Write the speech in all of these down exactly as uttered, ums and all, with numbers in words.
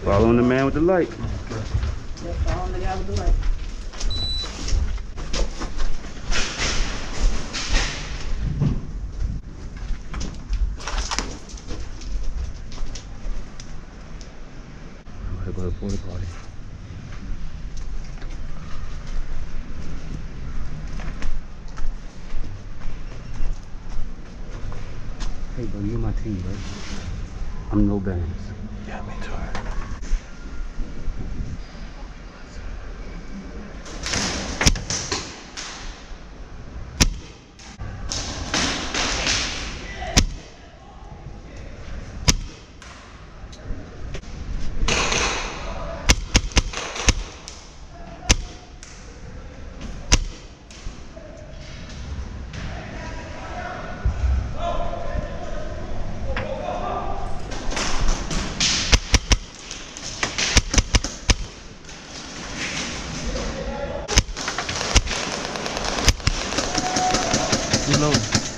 Following the man with the light. Yep, following the guy with the light. I'm gonna go to the porta potty. Hey, bro, you're my team, right? I'm no bands. Yeah, me too. Hello.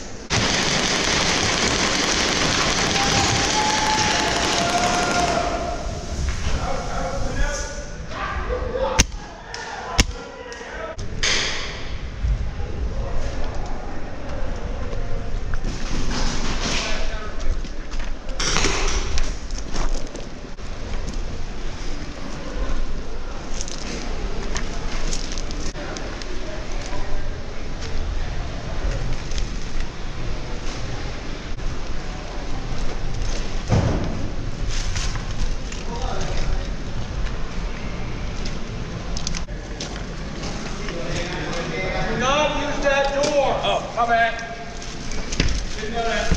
My bad. Didn't know that.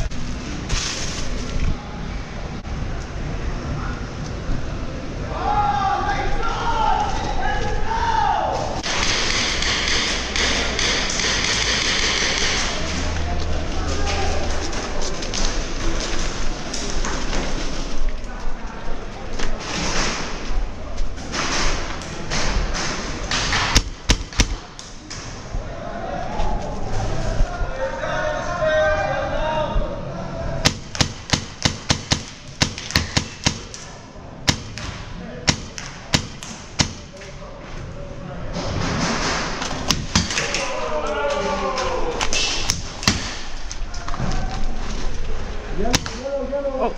Oh.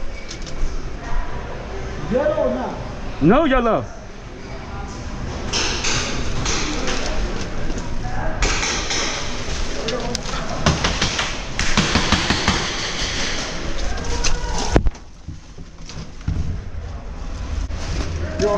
Yellow or not? No yellow. Yo.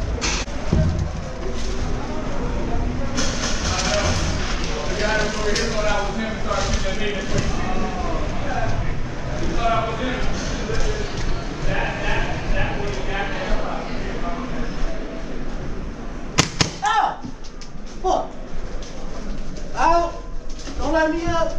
Ow! Fuck! Out! Don't let me up!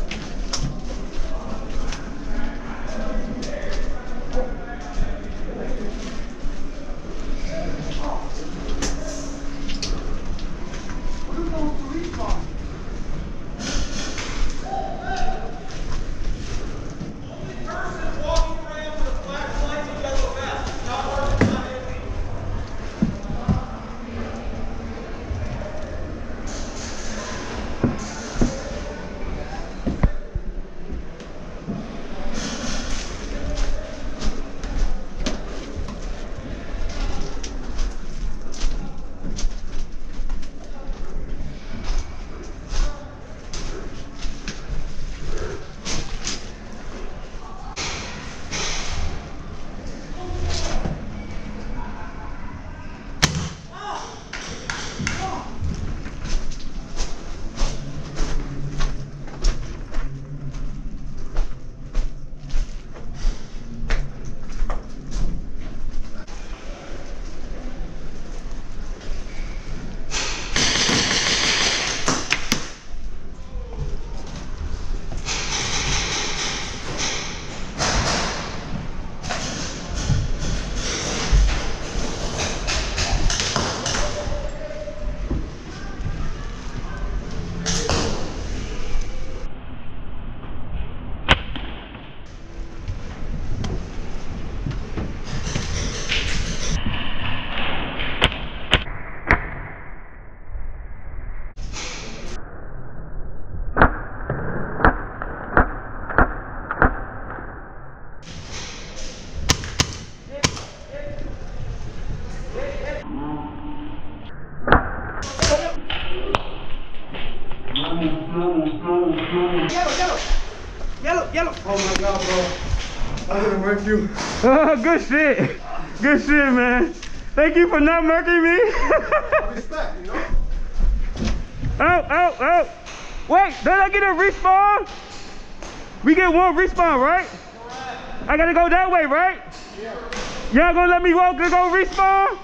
murk you. Oh, good shit. Good shit, man. Thank you for not murking me. Respect, you know? Oh, oh, oh. Wait, did I get a respawn? We get one respawn, right? I gotta go that way, right? Yeah. Y'all gonna let me walk to go respawn?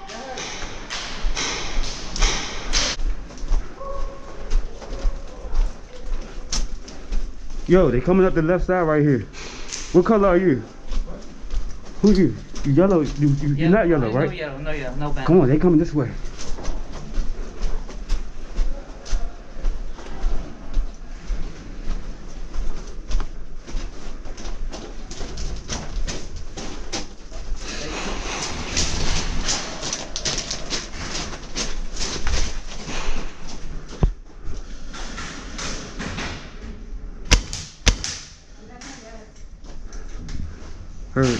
Yo, they coming up the left side right here. What color are you? Who you? You yellow? You, you, Yeah, you're not yellow, no right? yellow, no yellow, no band. Come on, they coming this way. Heard.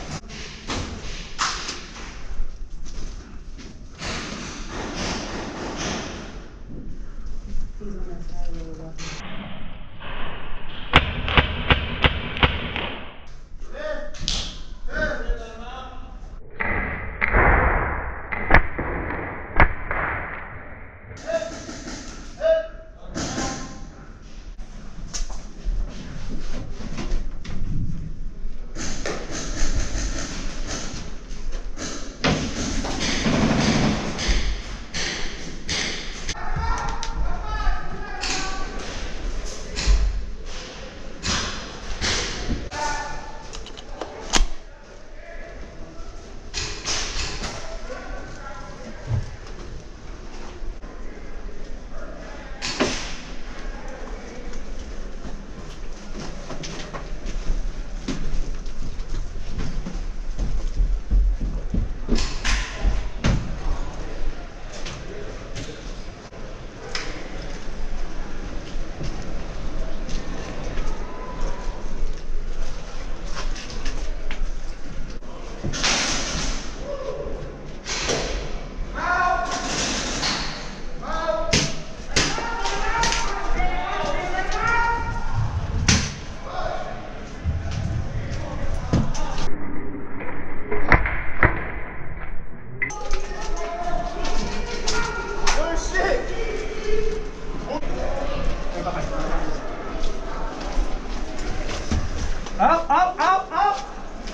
Up, up, up, up.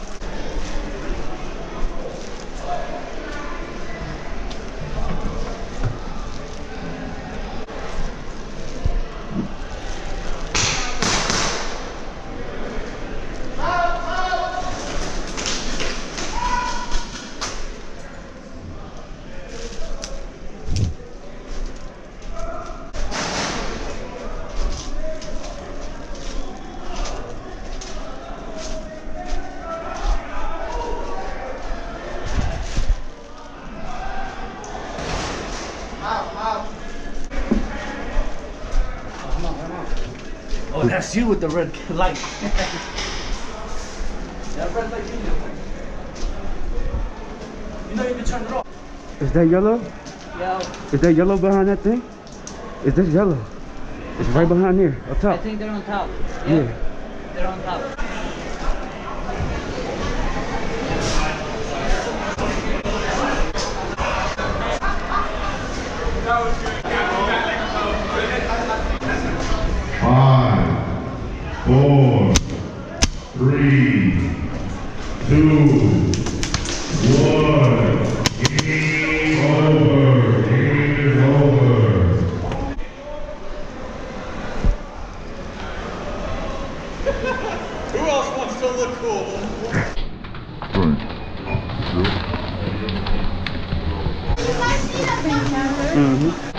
Oh, that's you with the red light. That red light, you know you can turn it off. Is that yellow? Yeah, Is that yellow behind that thing? Is this yellow? It's right behind there, up I top. think they're on top. Yeah, Yeah. they're on top. Five, four, three, two, one. Game over. Game is over. Who else wants to look cool? Mm-hmm.